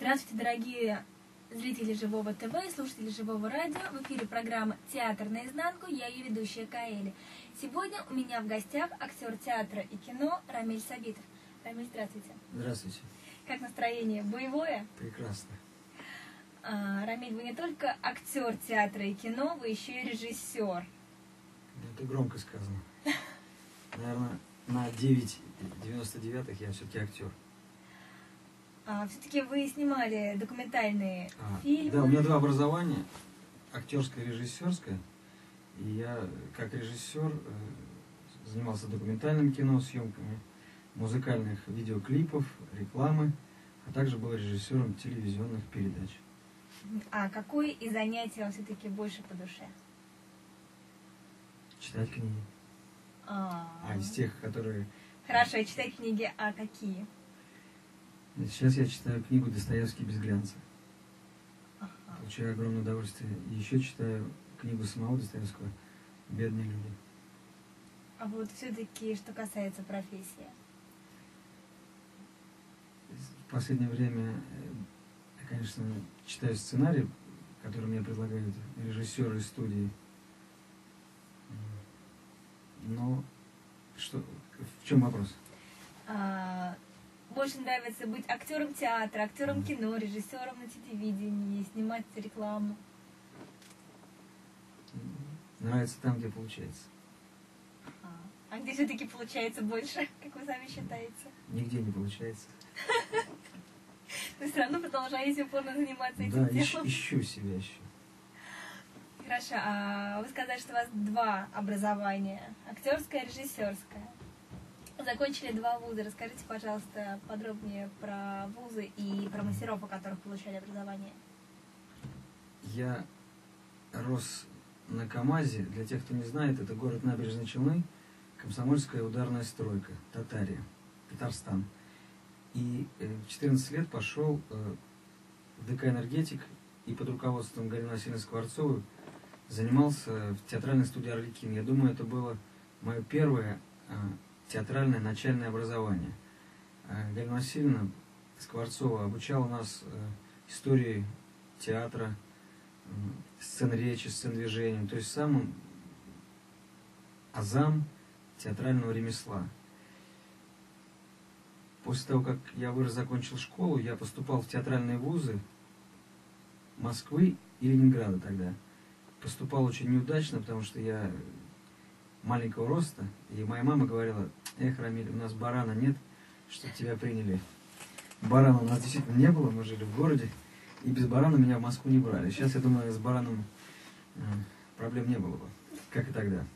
Здравствуйте, дорогие зрители Живого ТВ и слушатели Живого радио. В эфире программа «Театр наизнанку». Я ее ведущая Каэли. Сегодня у меня в гостях актер театра и кино Рамиль Сабитов. Рамиль, здравствуйте. Здравствуйте. Как настроение? Боевое? Прекрасно. Рамиль, вы не только актер театра и кино, вы еще и режиссер. Это громко сказано. Наверное, на 9,99 я все-таки актер. Все-таки вы снимали документальные фильмы. Да, у меня два образования, актерское и режиссерское. И я, как режиссер, занимался документальным кино, съемками музыкальных видеоклипов, рекламы, а также был режиссером телевизионных передач. А какое из занятий вам все-таки больше по душе? Читать книги. Из тех, которые... Хорошо, читать книги, а какие? Сейчас я читаю книгу «Достоевский без глянца». Получаю огромное удовольствие. И еще читаю книгу самого Достоевского «Бедные люди». А вот все-таки, что касается профессии? В последнее время я, конечно, читаю сценарий, который мне предлагают режиссеры из студии. Но в чем вопрос? Больше нравится быть актером театра, актером кино, режиссером на телевидении, снимать рекламу? Нравится там, где получается. А где все-таки получается больше, как вы сами считаете? Нигде не получается. Вы все равно продолжаете упорно заниматься этим делом? Да, ищу себя еще. Хорошо, а вы сказали, что у вас два образования, актерское и режиссерское. Закончили два вуза. Расскажите, пожалуйста, подробнее про вузы и про мастеров, у которых получали образование. Я рос на КамАЗе. Для тех, кто не знает, это город Набережные Челны, Комсомольская ударная стройка, Татария, Татарстан. И в 14 лет пошел в ДК «Энергетик» и под руководством Галины Васильевны Скворцовой занимался в театральной студии «Арлекин». Я думаю, это было мое первое театральное начальное образование. Галина Васильевна Скворцова обучала нас истории театра, сцен речи, сцен движения, то есть самым азам театрального ремесла. После того, как я вырос, закончил школу, я поступал в театральные вузы Москвы и Ленинграда тогда. Поступал очень неудачно, потому что я маленького роста, и моя мама говорила: эх, Рамиль, у нас барана нет, чтобы тебя приняли. Барана у нас действительно не было, мы жили в городе, и без барана меня в Москву не брали. Сейчас, я думаю, с бараном проблем не было бы, как и тогда.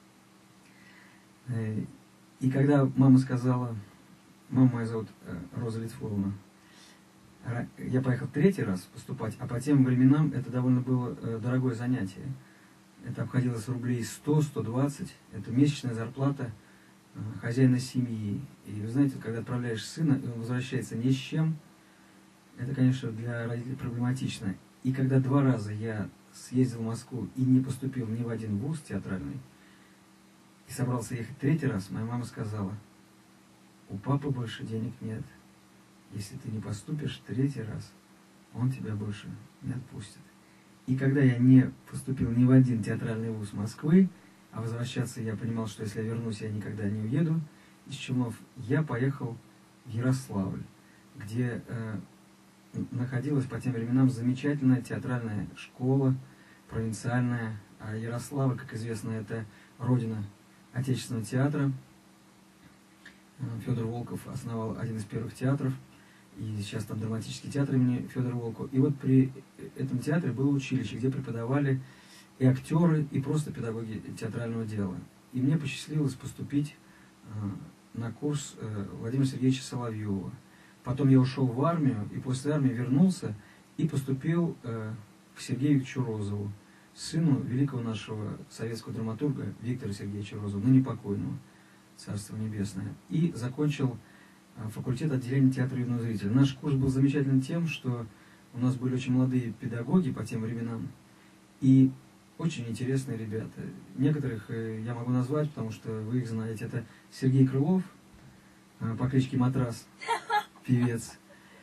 И когда мама сказала, мама моя зовут Роза Литфуловна, я поехал третий раз поступать, а по тем временам это довольно было дорогое занятие. Это обходилось в рублей 100-120. Это месячная зарплата хозяина семьи. И вы знаете, когда отправляешь сына, и он возвращается ни с чем, это, конечно, для родителей проблематично. И когда два раза я съездил в Москву и не поступил ни в один вуз театральный, и собрался ехать третий раз, моя мама сказала: у папы больше денег нет. Если ты не поступишь третий раз, он тебя больше не отпустит. И когда я не поступил ни в один театральный вуз Москвы, а возвращаться я понимал, что если я вернусь, я никогда не уеду из Челнов, я поехал в Ярославль, где находилась по тем временам замечательная театральная школа, провинциальная. А Ярославль, как известно, это родина отечественного театра. Федор Волков основал один из первых театров. И сейчас там драматический театр имени Федора Волкова. И вот при этом театре было училище, где преподавали и актеры, и просто педагоги театрального дела. И мне посчастливилось поступить на курс Владимира Сергеевича Соловьева. Потом я ушел в армию, и после армии вернулся и поступил к Сергею Викторовичу Розову, сыну великого нашего советского драматурга Виктора Сергеевича Розова, ныне покойного, Царство Небесное. И закончил факультет отделения театра юного зрителя. Наш курс был замечательным тем, что у нас были очень молодые педагоги по тем временам и очень интересные ребята. Некоторых я могу назвать, потому что вы их знаете. Это Сергей Крылов по кличке Матрас, певец.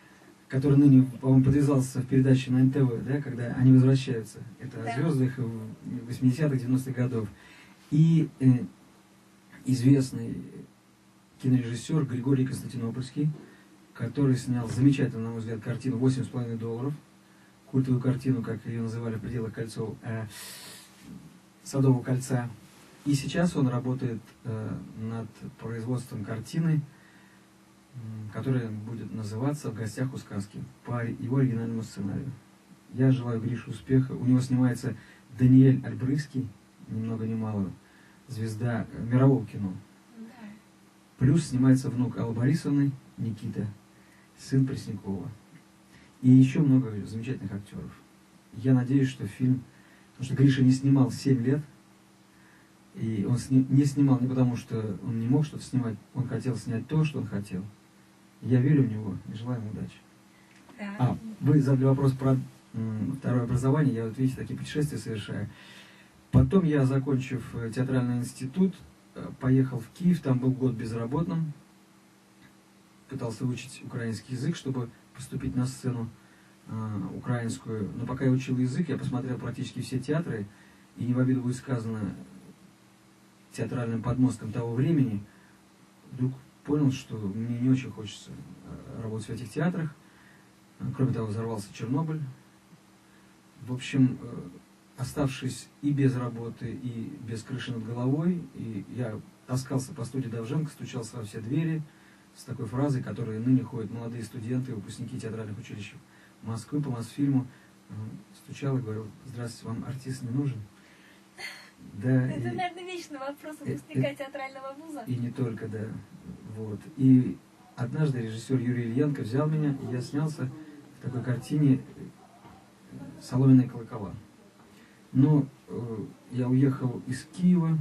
который ныне, по-моему, подвязался в передаче на НТВ, да, когда они возвращаются. Это о звездах 80-х, 90-х годов. И известный кинорежиссер Григорий Константинопольский, который снял замечательную, на мой взгляд, картину $8,5, культовую картину, как ее называли в пределах Садового кольца. И сейчас он работает над производством картины, которая будет называться «В гостях у сказки» по его оригинальному сценарию. Я желаю Грише успеха. У него снимается Даниэль Альбрывский, ни много ни мало, звезда мирового кино. Плюс снимается внук Аллы Борисовны, Никита, сын Преснякова. И еще много замечательных актеров. Я надеюсь, что фильм... Потому что Гриша не снимал 7 лет. И он не снимал не потому, что он не мог что-то снимать. Он хотел снять то, что он хотел. Я верю в него и желаю ему удачи. Да. Вы задали вопрос про второе образование. Я, вот видите, такие путешествия совершаю. Потом я, закончив театральный институт, поехал в Киев. Там был год безработным. Пытался выучить украинский язык, чтобы поступить на сцену украинскую. Но пока я учил язык, я посмотрел практически все театры. И не в обиду будет сказано театральным подмостком того времени, вдруг понял, что мне не очень хочется работать в этих театрах. Кроме того, взорвался Чернобыль. В общем, оставшись и без работы, и без крыши над головой, и я таскался по студии Довженко, стучался во все двери с такой фразой, которой ныне ходят молодые студенты, выпускники театральных училищ Москвы по Мосфильму. Стучал и говорил: здравствуйте, вам артист не нужен? Да, это, наверное, вечный вопрос выпускника театрального вуза. И не только, да. Вот. И однажды режиссер Юрий Ильенко взял меня, и я снялся в такой картине «Соломенные колокола». Но я уехал из Киева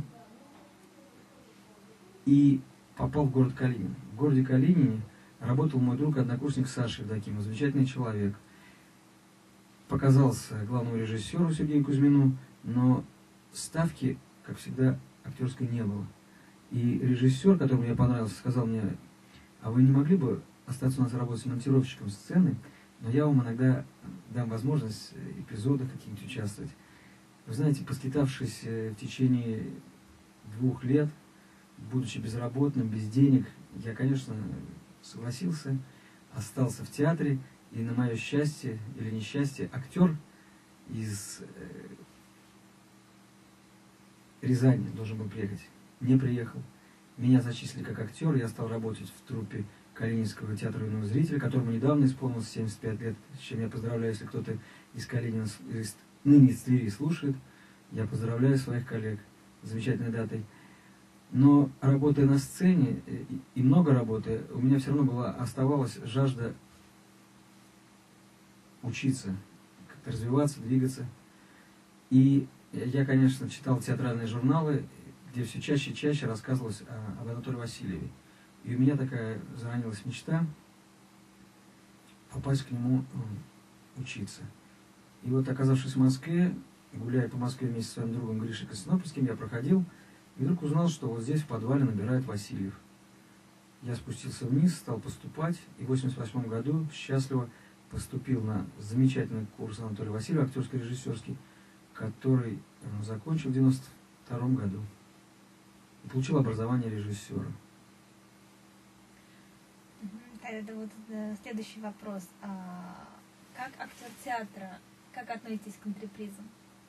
и попал в город Калинин. В городе Калинине работал мой друг, однокурсник Саша Евдокимов, замечательный человек. Показался главному режиссеру Сергею Кузьмину, но ставки, как всегда, актерской не было. И режиссер, который мне понравился, сказал мне: а вы не могли бы остаться у нас работать монтировщиком сцены, но я вам иногда дам возможность в эпизодах каких-нибудь участвовать. Вы знаете, поскитавшись в течение 2 лет, будучи безработным, без денег, я, конечно, согласился, остался в театре, и на мое счастье или несчастье, актер из Рязани должен был приехать, не приехал. Меня зачислили как актер, я стал работать в труппе Калининского театра юного зрителя, которому недавно исполнилось 75 лет, с чем я поздравляю, если кто-то из Калинина, ныне из Твери слушает. Я поздравляю своих коллег с замечательной датой. Но работая на сцене, и много работы, у меня все равно оставалась жажда учиться, как-то развиваться, двигаться. И я, конечно, читал театральные журналы, где все чаще и чаще рассказывалось об Анатолии Васильеве. И у меня такая заронилась мечта попасть к нему учиться. И вот, оказавшись в Москве, гуляя по Москве вместе со своим другом Гришей Константинопольским, я проходил и вдруг узнал, что вот здесь в подвале набирает Васильев. Я спустился вниз, стал поступать, и в 1988 году счастливо поступил на замечательный курс Анатолия Васильева, актерско-режиссерский, который закончил в 1992 году. И получил образование режиссера. Это вот следующий вопрос. Как актер театра, как относитесь к антрепризам?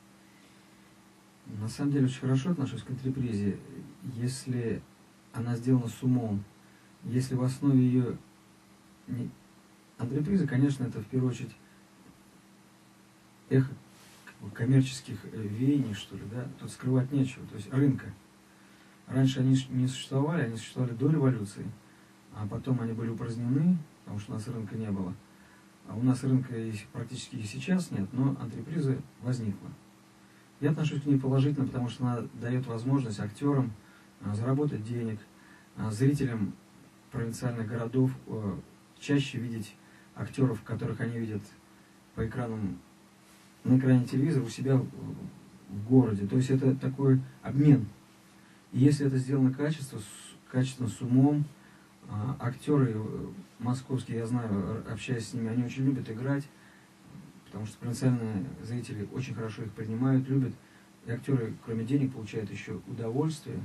На самом деле очень хорошо отношусь к антрепризе, если она сделана с умом, если в основе ее... Антреприза, конечно, это в первую очередь эхо коммерческих веяний, что ли, да, тут скрывать нечего, то есть рынка. Раньше они не существовали, они существовали до революции, а потом они были упразднены, потому что у нас рынка не было. А у нас рынка практически и сейчас нет, но антреприза возникла. Я отношусь к ней положительно, потому что она дает возможность актерам заработать денег, зрителям провинциальных городов чаще видеть актеров, которых они видят по экранам, на экране телевизора у себя в городе. То есть это такой обмен. И если это сделано качественно, с умом, Актеры московские, я знаю, общаясь с ними, они очень любят играть, потому что провинциальные зрители очень хорошо их принимают, любят. И актеры, кроме денег, получают еще удовольствие.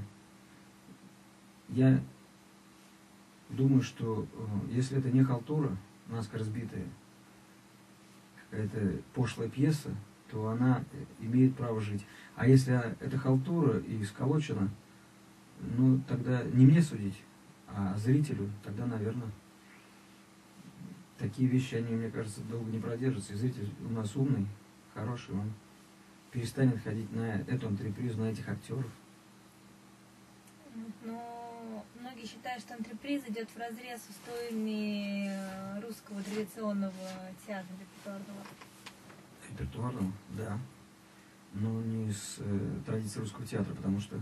Я думаю, что если это не халтура, наскоро сбитая, какая-то пошлая пьеса, то она имеет право жить. А если это халтура и сколочена, ну, тогда не мне судить, а зрителю, тогда, наверное, такие вещи, они, мне кажется, долго не продержатся. И зритель у нас умный, хороший, он перестанет ходить на эту антрепризу, на этих актеров. Но многие считают, что антреприз идет вразрез с устоями русского традиционного театра репертуарного. Репертуарного, да. Но не с традиции русского театра, потому что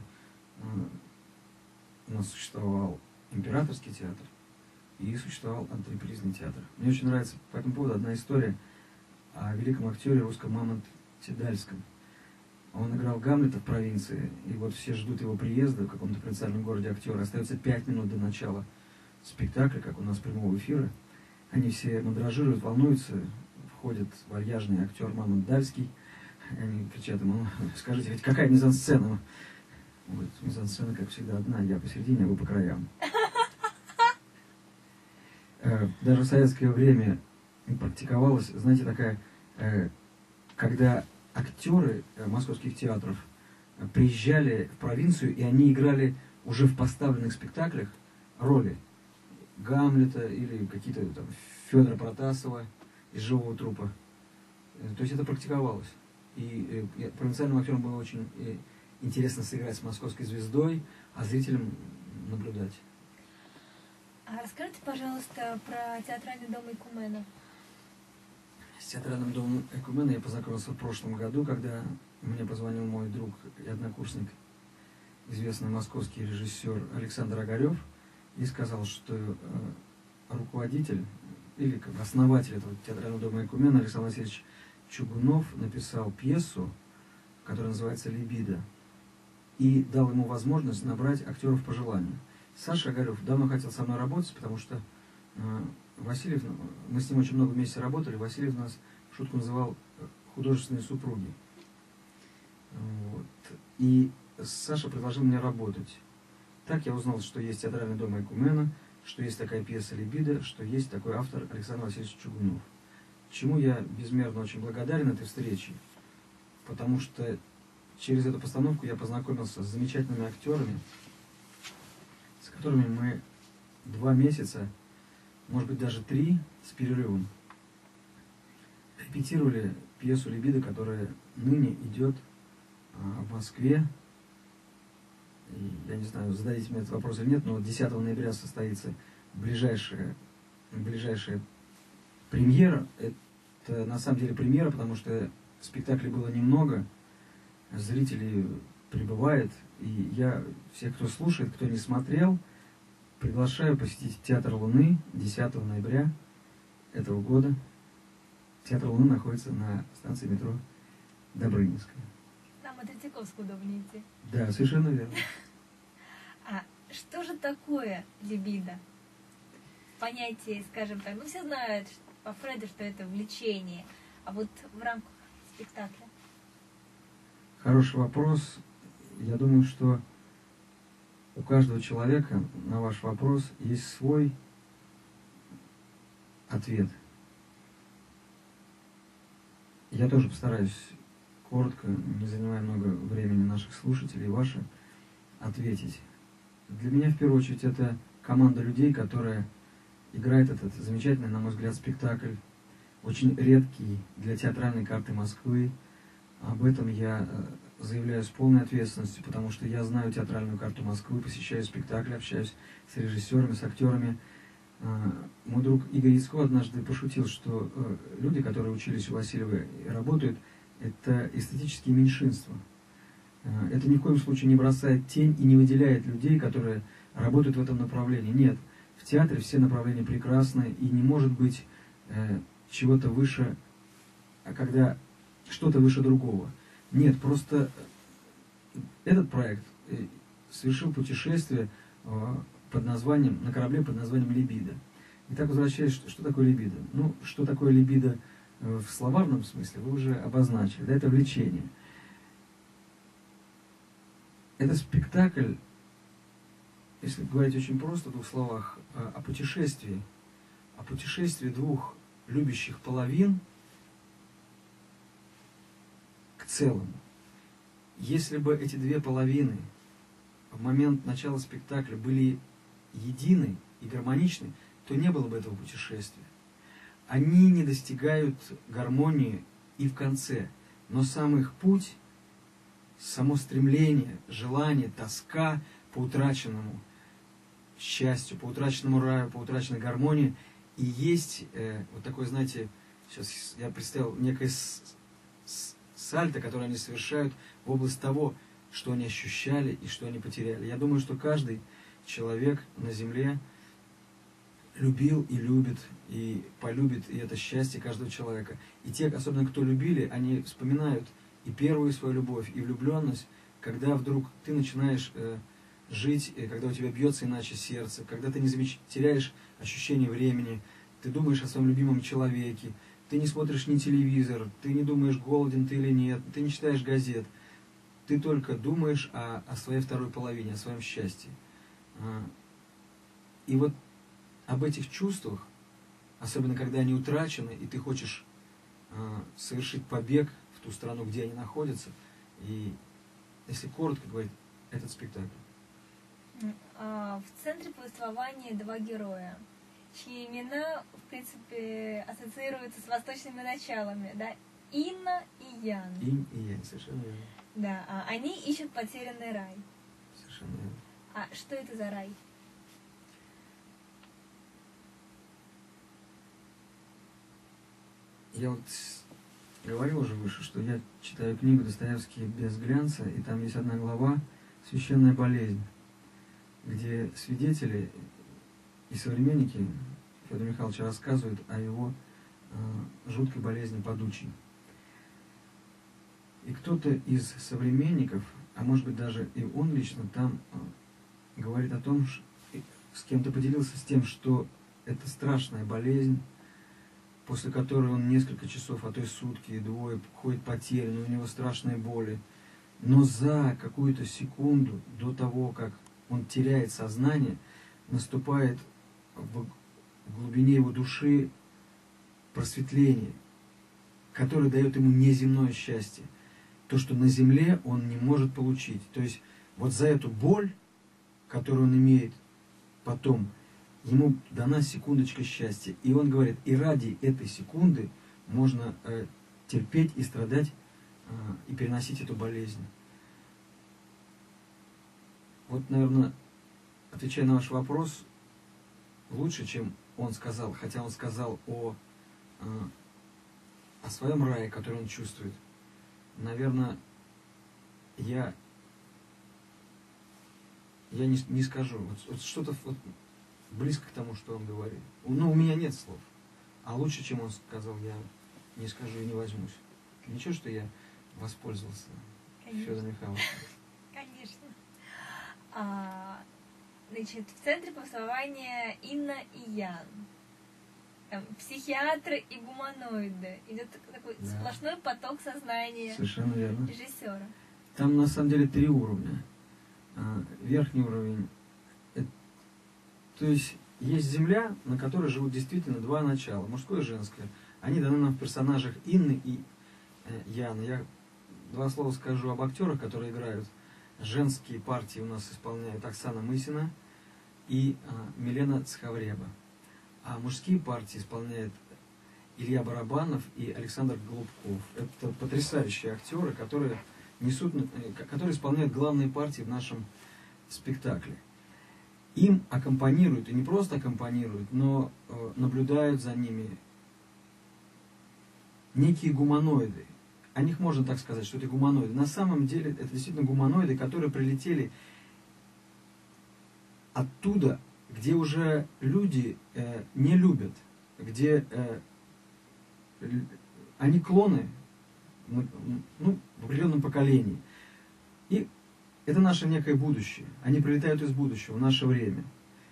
у нас существовал императорский театр и существовал антрепризный театр. Мне очень нравится по этому поводу одна история о великом актере русском Мамонте Дальском. Он играл Гамлета в провинции, и вот все ждут его приезда в каком-то провинциальном городе актера. Остается 5 минут до начала спектакля, как у нас прямого эфира. Они все мандражируют, волнуются, входит вальяжный актер Мамонт Дальский. Они кричат ему: скажите, хоть какая мизансцена? Он говорит: мизансцена, как всегда, одна, я посередине, а вы по краям. Даже в советское время практиковалась, знаете, такая, когда актеры московских театров приезжали в провинцию, и они играли уже в поставленных спектаклях роли Гамлета или какие-то там Федора Протасова из «Живого трупа». То есть это практиковалось. И провинциальным актерам было очень интересно сыграть с московской звездой, а зрителям наблюдать. А расскажите, пожалуйста, про театральный дом Экумена. С театральным домом Экумена я познакомился в прошлом году, когда мне позвонил мой друг и однокурсник, известный московский режиссер Александр Огарев, и сказал, что руководитель или как бы основатель этого театрального дома Экумена Александр Васильевич Чугунов написал пьесу, которая называется «Либидо», и дал ему возможность набрать актеров по желанию. Саша Огарев давно хотел со мной работать, потому что Васильев, мы с ним очень много вместе работали, Васильев нас в шутку называл художественные супруги. Вот. И Саша предложил мне работать. Так я узнал, что есть театральный дом Экумена, что есть такая пьеса «Либидо», что есть такой автор Александр Васильевич Чугунов. Чему я безмерно очень благодарен этой встрече, потому что через эту постановку я познакомился с замечательными актерами, с которыми мы 2 месяца, может быть даже 3, с перерывом репетировали пьесу «Либидо», которая ныне идет в Москве. И я не знаю, зададите мне этот вопрос или нет, но 10 ноября состоится ближайшая премьера. Это на самом деле премьера, потому что спектаклей было немного, зрители прибывают, и я всех, кто слушает, кто не смотрел, приглашаю посетить Театр Луны 10 ноября этого года. Театр Луны находится на станции метро Добрынинская. Там от Третьяковского удобнее идти. Да, совершенно верно. А что же такое либидо? Понятие, скажем так, ну все знают по Фрейду, что это влечение, а вот в рамках спектакля? Хороший вопрос. Я думаю, что у каждого человека на ваш вопрос есть свой ответ. Я тоже постараюсь коротко, не занимая много времени наших слушателей, ваше, ответить. Для меня, в первую очередь, это команда людей, которая играет этот замечательный, на мой взгляд, спектакль, очень редкий для театральной карты Москвы. Об этом я заявляю с полной ответственностью, потому что я знаю театральную карту Москвы, посещаю спектакли, общаюсь с режиссерами, с актерами. Мой друг Игорь Яцко однажды пошутил, что люди, которые учились у Васильева и работают, это эстетические меньшинства. Это ни в коем случае не бросает тень и не выделяет людей, которые работают в этом направлении. Нет, в театре все направления прекрасны, и не может быть чего-то выше, когда что-то выше другого. Нет, просто этот проект совершил путешествие на корабле под названием либидо. Итак, возвращаясь, что такое либидо? Ну, что такое либидо в словарном смысле, вы уже обозначили. Да, это влечение. Это спектакль, если говорить очень просто, в двух словах, о путешествии двух любящих половин к целому. Если бы эти две половины в момент начала спектакля были едины и гармоничны, то не было бы этого путешествия. Они не достигают гармонии и в конце, но сам их путь, само стремление, желание, тоска по утраченному счастью, по утраченному раю, по утраченной гармонии и есть вот такой, знаете, сейчас я представил некое сальто, которое они совершают в область того, что они ощущали и что они потеряли. Я думаю, что каждый человек на земле любил и любит, и полюбит, и это счастье каждого человека. И те, особенно кто любили, они вспоминают и первую свою любовь, и влюбленность, когда вдруг ты начинаешь жить, когда у тебя бьется иначе сердце, когда ты не теряешь ощущение времени, ты думаешь о своем любимом человеке, ты не смотришь ни телевизор, ты не думаешь, голоден ты или нет, ты не читаешь газет, ты только думаешь о своей второй половине, о своем счастье. И вот об этих чувствах, особенно когда они утрачены, и ты хочешь совершить побег в ту страну, где они находятся, и, если коротко говорить, этот спектакль. В центре повествования два героя, чьи имена, в принципе, ассоциируются с восточными началами, да? Инна и Ян. Инь и Ян, совершенно верно. Да, они ищут потерянный рай. Совершенно верно. А что это за рай? Я вот говорил уже выше, что я читаю книгу Достоевский «Без глянца», и там есть одна глава «Священная болезнь», где свидетели и современники Федора Михайловича рассказывают о его жуткой болезни подучий. И кто-то из современников, а может быть даже и он лично, там говорит о том, с кем-то поделился с тем, что это страшная болезнь, после которой он несколько часов, а то и сутки, и двое ходит потерянный, у него страшные боли. Но за какую-то секунду до того, как он теряет сознание, наступает в глубине его души просветление, которое дает ему неземное счастье. То, что на земле он не может получить. То есть вот за эту боль, которую он имеет потом, ему дана секундочка счастья. И он говорит, и ради этой секунды можно терпеть и страдать, и переносить эту болезнь. Вот, наверное, отвечая на ваш вопрос, лучше, чем он сказал, хотя он сказал о своем рае, который он чувствует, наверное, я не скажу. Вот что-то вот близко к тому, что он говорит. Ну, у меня нет слов. А лучше, чем он сказал, я не скажу и не возьмусь. Ничего, что я воспользовался Федором Михайловичем. Конечно. Значит, в центре повествования Инна и Ян. Там, психиатры и гуманоиды. Идет такой сплошной поток сознания режиссера. Там на самом деле 3 уровня. Верхний уровень, то есть земля, на которой живут действительно 2 начала, мужское и женское. Они даны нам в персонажах Инны и Яна. Я 2 слова скажу об актерах, которые играют. Женские партии у нас исполняют Оксана Мысина и Милена Цхавреба. А мужские партии исполняют Илья Барабанов и Александр Голубков. Это потрясающие актеры, которые исполняют главные партии в нашем спектакле. Им аккомпанируют, и не просто аккомпанируют, но наблюдают за ними некие гуманоиды. О них можно так сказать, что это гуманоиды. На самом деле это действительно гуманоиды, которые прилетели оттуда, где уже люди не любят, где они клоны, в определенном поколении. И это наше некое будущее. Они прилетают из будущего в наше время.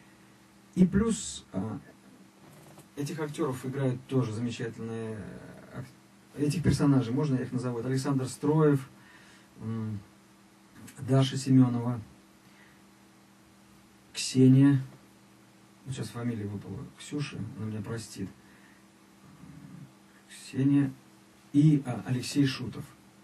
И плюс этих актеров играют тоже замечательные, этих персонажей, можно я их назову, Александр Строев, Даша Семенова, Ксения, ну, сейчас фамилия выпала, Ксюша, она меня простит, Ксения и Алексей Шутов.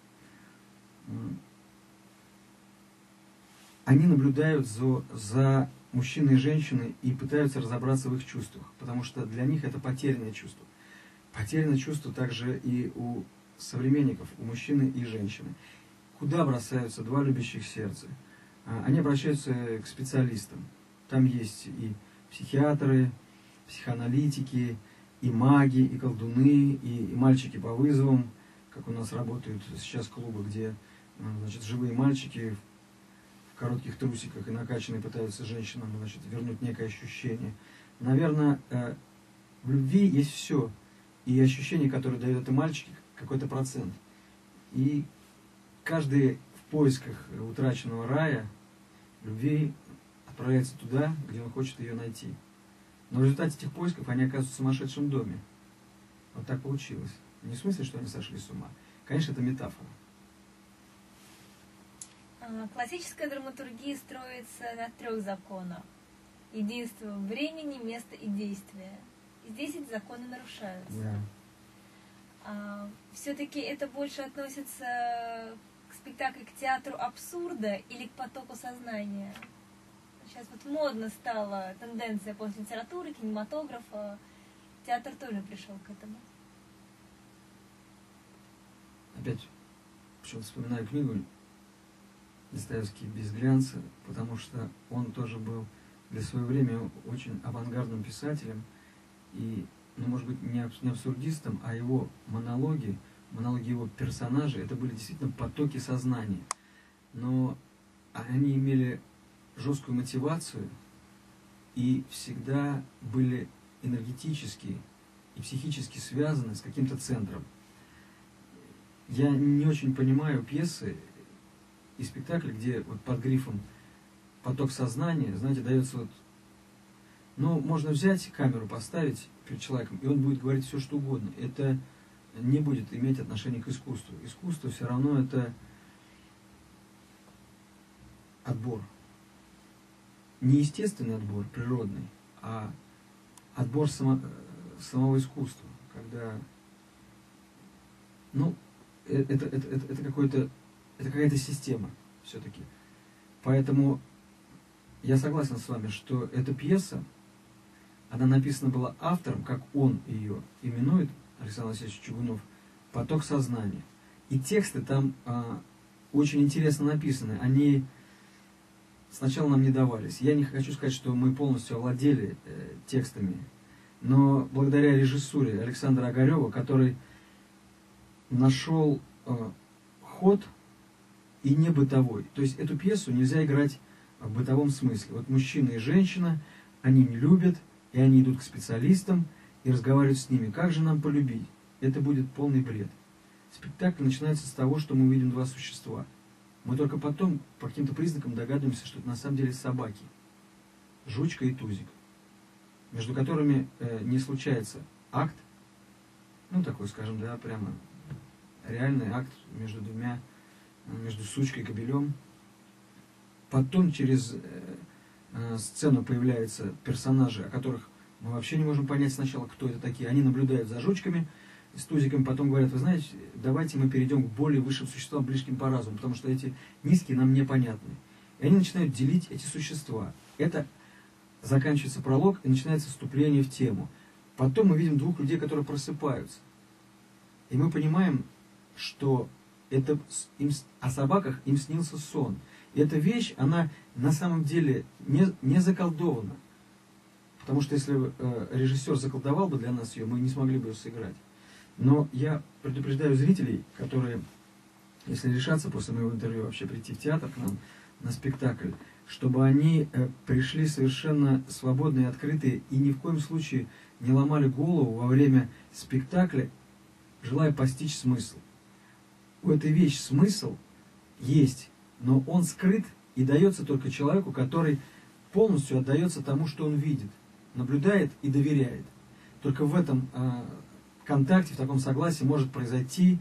Они наблюдают за мужчиной и женщиной и пытаются разобраться в их чувствах, потому что для них это потерянное чувство. Потерянное чувство также и у современников, у мужчины и женщины. Куда бросаются два любящих сердца? Они обращаются к специалистам. Там есть и психиатры, психоаналитики, и маги, и колдуны, и мальчики по вызовам, как у нас работают сейчас клубы, где, значит, живые мальчики в коротких трусиках и накачанные пытаются женщинам, значит, вернуть некое ощущение. Наверное, в любви есть все. И ощущение, которое дает это мальчик, какой-то процент. И каждый в поисках утраченного рая, любви, отправляется туда, где он хочет ее найти. Но в результате этих поисков они оказываются в сумасшедшем доме. Вот так получилось. Не в смысле, что они сошли с ума. Конечно, это метафора. Классическая драматургия строится на 3 законах. Единство времени, места и действия. И здесь эти законы нарушаются. Да. Все-таки это больше относится к спектаклю, к театру абсурда или к потоку сознания? Сейчас вот модно стала тенденция после литературы, кинематографа. Театр тоже пришел к этому. Опять почему-то вспоминаю книгу Достоевский «Без глянца», потому что он тоже был для своего времени очень авангардным писателем. И, ну, может быть, не абсурдистом, а его монологи его персонажей, это были действительно потоки сознания. Но они имели жесткую мотивацию и всегда были энергетически и психически связаны с каким-то центром. Я не очень понимаю пьесы и спектакли, где вот под грифом «поток сознания», знаете, дается вот... Ну, можно взять камеру, поставить перед человеком, и он будет говорить все, что угодно. Это не будет иметь отношения к искусству. Искусство все равно это отбор. Не естественный отбор, природный, а отбор самого искусства. Когда, ну, это какая-то система все-таки. Поэтому я согласен с вами, что эта пьеса, она написана была автором, как он ее именует, Александр Васильевич Чугунов, «Поток сознания». И тексты там очень интересно написаны. Они сначала нам не давались. Я не хочу сказать, что мы полностью овладели текстами, но благодаря режиссуре Александра Огарева, который нашел ход и не бытовой. То есть эту пьесу нельзя играть в бытовом смысле. Вот мужчина и женщина, они не любят, и они идут к специалистам и разговаривают с ними. Как же нам полюбить? Это будет полный бред. Спектакль начинается с того, что мы увидим два существа. Мы только потом по каким-то признакам догадываемся, что это на самом деле собаки. Жучка и Тузик. Между которыми не случается акт, ну такой, скажем, да, прямо реальный акт между сучкой и кобелем. Потом через сцену появляются персонажи, о которых мы вообще не можем понять сначала, кто это такие. Они наблюдают за жучками, с Тузиком, потом говорят: вы знаете, давайте мы перейдем к более высшим существам, близким по разуму, потому что эти низкие нам непонятны. И они начинают делить эти существа. Это заканчивается пролог, и начинается вступление в тему. Потом мы видим двух людей, которые просыпаются. И мы понимаем, что это о собаках им снился сон. И эта вещь, она на самом деле не заколдована. Потому что если режиссер заколдовал бы для нас ее, мы не смогли бы ее сыграть. Но я предупреждаю зрителей, которые, если решатся после моего интервью вообще прийти в театр к нам на спектакль, чтобы они пришли совершенно свободные, открытые и ни в коем случае не ломали голову во время спектакля, желая постичь смысл. У этой вещи смысл есть, но он скрыт и дается только человеку, который полностью отдается тому, что он видит. наблюдает и доверяет. Только в этом контакте, в таком согласии может произойти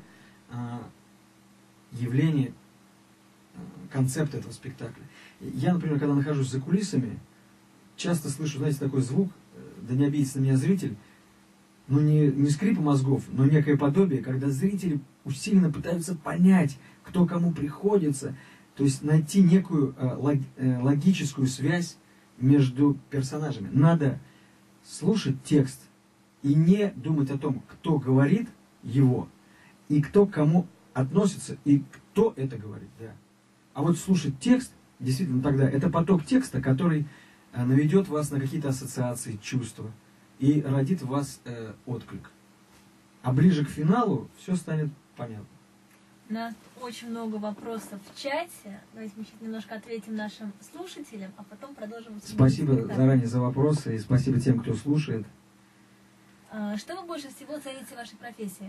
явление концепта этого спектакля. Я, например, когда нахожусь за кулисами, часто слышу, знаете, такой звук, да не обидится на меня зритель, но не скрипа мозгов, но некое подобие, когда зрители усиленно пытаются понять, кто кому приходится, то есть найти некую логическую связь между персонажами. Надо слушать текст и не думать о том, кто говорит его, и кто к кому относится, и кто это говорит. Да. А вот слушать текст, действительно тогда, это поток текста, который наведет вас на какие-то ассоциации, чувства, и родит в вас отклик. А ближе к финалу все станет понятно. У нас очень много вопросов в чате. Давайте мы чуть немножко ответим нашим слушателям, а потом продолжим. Спасибо заранее за вопросы и спасибо тем, кто слушает. Что вы больше всего цените в вашей профессии?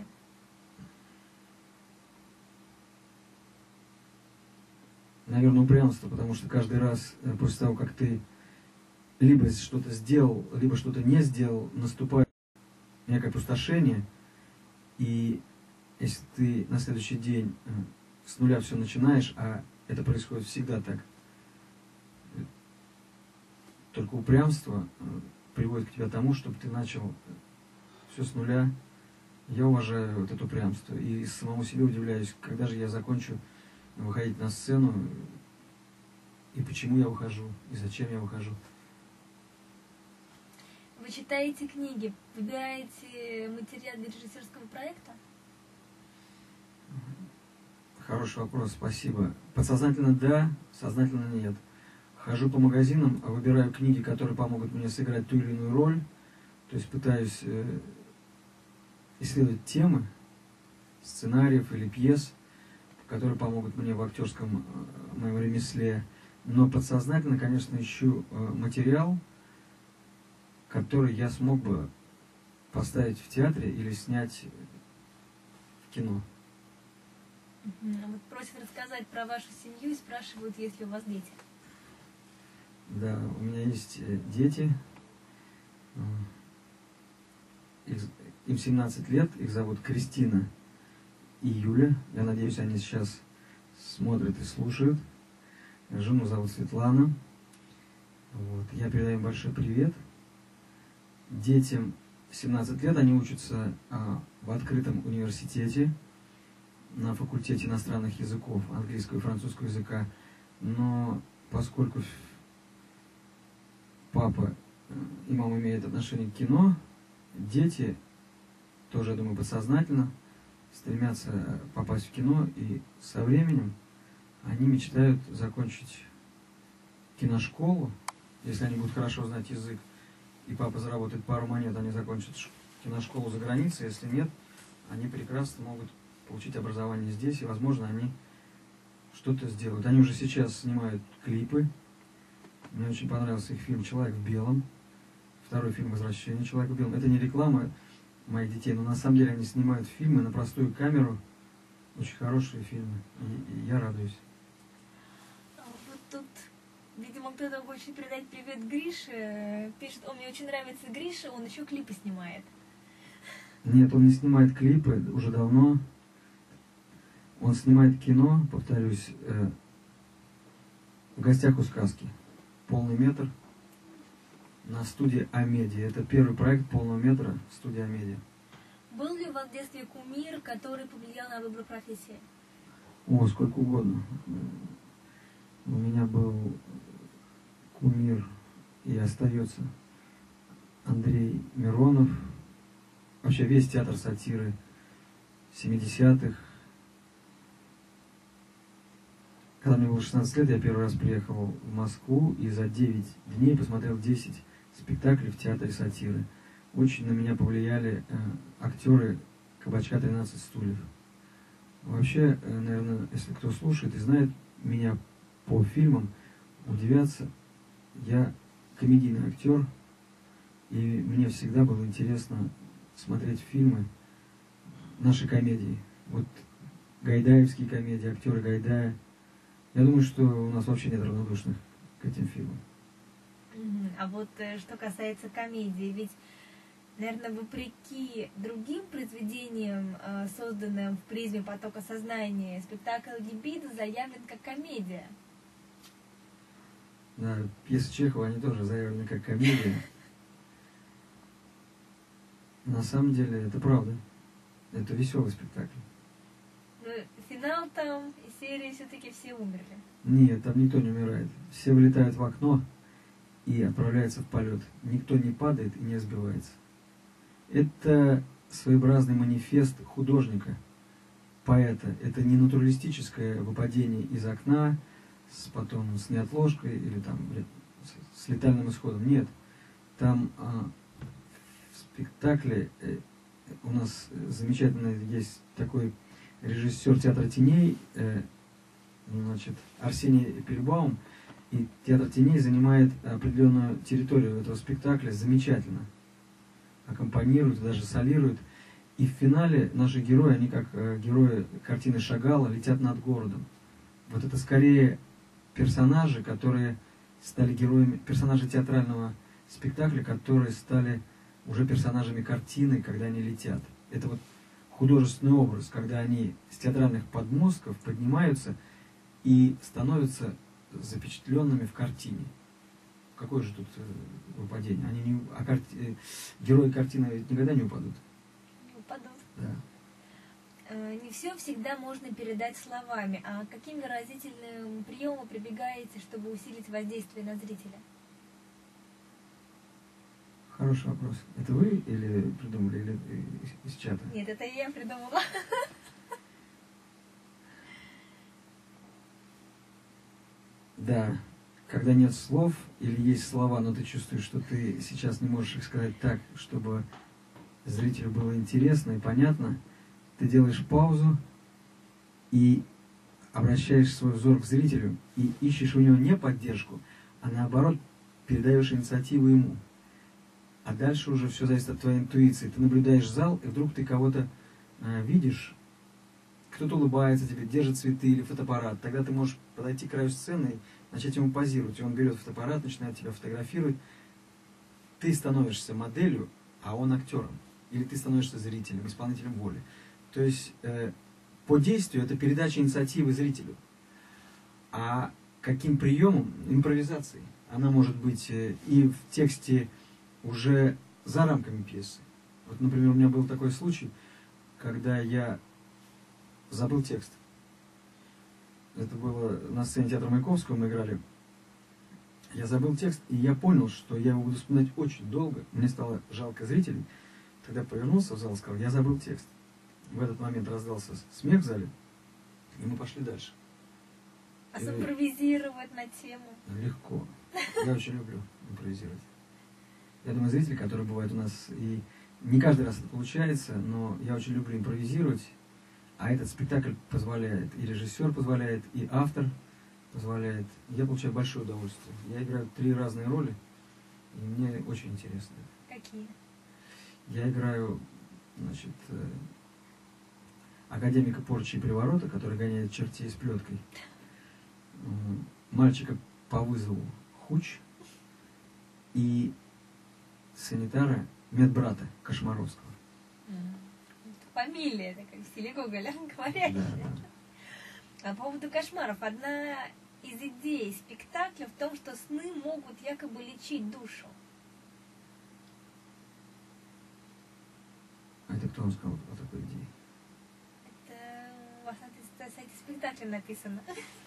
Наверное, упрямство, потому что каждый раз после того, как ты либо что-то сделал, либо что-то не сделал, наступает некое опустошение, и если ты на следующий день с нуля все начинаешь, а это происходит всегда так, только упрямство приводит к тебе тому, чтобы ты начал все с нуля. Я уважаю вот это упрямство и самому себе удивляюсь, когда же я закончу выходить на сцену, и почему я выхожу, и зачем я выхожу. Вы читаете книги, выбираете материал для режиссерского проекта? Хороший вопрос, спасибо. Подсознательно да, сознательно нет. Хожу по магазинам, выбираю книги, которые помогут мне сыграть ту или иную роль. То есть пытаюсь исследовать темы, сценариев или пьес, которые помогут мне в актерском моем ремесле. Но подсознательно, конечно, ищу материал, который я смог бы поставить в театре или снять в кино. Вот просят рассказать про вашу семью и спрашивают, есть ли у вас дети. Да, у меня есть дети. Им 17 лет, их зовут Кристина и Юля. Я надеюсь, они сейчас смотрят и слушают. Жену зовут Светлана. Вот. Я передаю им большой привет. Детям 17 лет, они учатся в открытом университете на факультете иностранных языков, английского и французского языка. Но поскольку папа и мама имеют отношение к кино, дети тоже, я думаю, подсознательно стремятся попасть в кино, и со временем они мечтают закончить киношколу, если они будут хорошо знать язык, и папа заработает пару монет, они закончат киношколу за границей. Если нет, они прекрасно могут получить образование здесь, и, возможно, они что-то сделают. Они уже сейчас снимают клипы. Мне очень понравился их фильм «Человек в белом». Второй фильм «Возвращение человека в белом». Это не реклама моих детей, но на самом деле они снимают фильмы на простую камеру. Очень хорошие фильмы. И я радуюсь. Вот тут, видимо, кто-то хочет передать привет Грише. Пишет, мне очень нравится Гриша, он еще клипы снимает. Нет, он не снимает клипы уже давно. Он снимает кино, повторюсь, в гостях у сказки. Полный метр на студии Амедиа. Это первый проект полного метра в студии Амедиа. Был ли у вас в детстве кумир, который повлиял на выбор профессии? О, сколько угодно. У меня был кумир и остается Андрей Миронов. Вообще весь театр сатиры 70-х. Когда мне было 16 лет, я первый раз приехал в Москву и за 9 дней посмотрел 10 спектаклей в театре сатиры. Очень на меня повлияли актеры «Кабачка 13 стульев». Вообще, наверное, если кто слушает и знает меня по фильмам, удивятся, я комедийный актер, и мне всегда было интересно смотреть фильмы, наши комедии. Вот гайдаевские комедии, актеры Гайдая. Я думаю, что у нас вообще нет равнодушных к этим фильмам. А вот что касается комедии, ведь, наверное, вопреки другим произведениям, созданным в призме потока сознания, спектакль «Либидо» заявлен как комедия. Да, пьесы Чехова, они тоже заявлены как комедия. На самом деле, это правда. Это веселый спектакль. Но финал там и серии все-таки все умерли. Нет, там никто не умирает. Все вылетают в окно и отправляются в полет. Никто не падает и не сбивается. Это своеобразный манифест художника, поэта. Это не натуралистическое выпадение из окна, потом с неотложкой или там с летальным исходом. Нет. Там в спектакле у нас замечательно есть такой режиссер театра теней, значит, Арсений Эпельбаум. И театр теней занимает определенную территорию этого спектакля замечательно. Аккомпанируют, даже солируют. И в финале наши герои, они как герои картины Шагала, летят над городом. Вот это скорее персонажи, которые стали героями, персонажи театрального спектакля, которые стали уже персонажами картины, когда они летят. Это вот художественный образ, когда они с театральных подмостков поднимаются и становятся запечатленными в картине. Какое же тут выпадение? Они не, герои картины ведь никогда не упадут. Не упадут. Да. Не все всегда можно передать словами. А каким выразительным приемом прибегаете, чтобы усилить воздействие на зрителя? Хороший вопрос. Это вы или придумали, или из чата? Нет, это я придумала. Да. Когда нет слов или есть слова, но ты чувствуешь, что ты сейчас не можешь их сказать так, чтобы зрителю было интересно и понятно, ты делаешь паузу и обращаешь свой взор к зрителю и ищешь у него не поддержку, а наоборот передаешь инициативу ему. А дальше уже все зависит от твоей интуиции. Ты наблюдаешь зал, и вдруг ты кого-то видишь, кто-то улыбается тебе, держит цветы или фотоаппарат. Тогда ты можешь подойти к краю сцены и начать ему позировать. И он берет фотоаппарат, начинает тебя фотографировать. Ты становишься моделью, а он актером. Или ты становишься зрителем, исполнителем воли. То есть по действию это передача инициативы зрителю. А каким приемом? Импровизацией. Она может быть и в тексте уже за рамками пьесы. Вот, например, у меня был такой случай, когда я забыл текст. Это было на сцене театра Маяковского, мы играли. Я забыл текст, и я понял, что я его буду вспоминать очень долго. Мне стало жалко зрителей. Тогда повернулся в зал и сказал, я забыл текст. В этот момент раздался смех в зале, и мы пошли дальше. А симпровизировать на тему? Легко. Я очень люблю импровизировать. Я думаю, зрители, которые бывают у нас, и не каждый раз это получается, но я очень люблю импровизировать. А этот спектакль позволяет, и режиссер позволяет, и автор позволяет. Я получаю большое удовольствие. Я играю 3 разные роли, и мне очень интересно. Какие? Я играю, значит, академика порчи и приворота, который гоняет чертей с плеткой. Мальчика по вызову Хуч и санитара медбрата Кошмаровского. Фамилия такая, в стиле Гоголя говорящая. Да. А по поводу кошмаров, одна из идей спектакля в том, что сны могут якобы лечить душу. А это кто вам сказал о такой идее? Это у вас на сайте спектакля написано.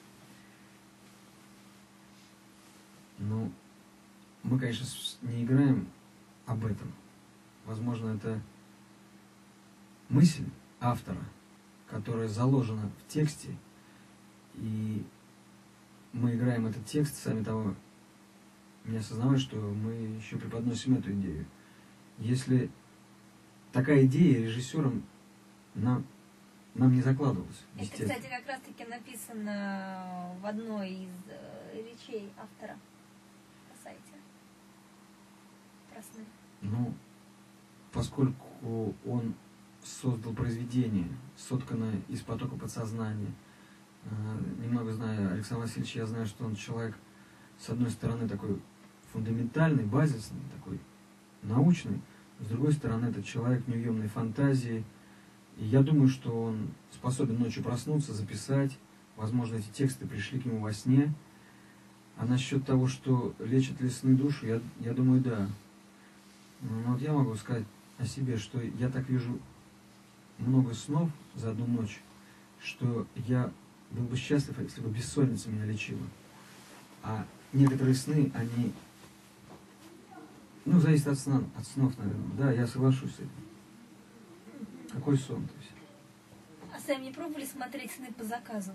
Ну, мы, конечно, не играем об этом. Возможно, это мысль автора, которая заложена в тексте, и мы играем этот текст, сами того не осознавая, что мы еще преподносим эту идею. Если такая идея режиссером нам не закладывалась. Это, кстати, как раз-таки написано в одной из речей автора на сайте. Про сны. Ну, поскольку он создал произведение, сотканное из потока подсознания, немного знаю Александра Васильевича, я знаю, что он человек, с одной стороны, такой фундаментальный, базисный, такой научный. С другой стороны, этот человек неуемной фантазии. И я думаю, что он способен ночью проснуться, записать. Возможно, эти тексты пришли к нему во сне. А насчет того, что лечат ли сны душу, я думаю, да. Но вот я могу сказать о себе, что я так вижу много снов за одну ночь, что я был бы счастлив, если бы бессонница меня лечила. А некоторые сны, они, зависит от снов, наверное. Да, я соглашусь с этим. Какой сон, то есть. А сами не пробовали смотреть сны по заказу?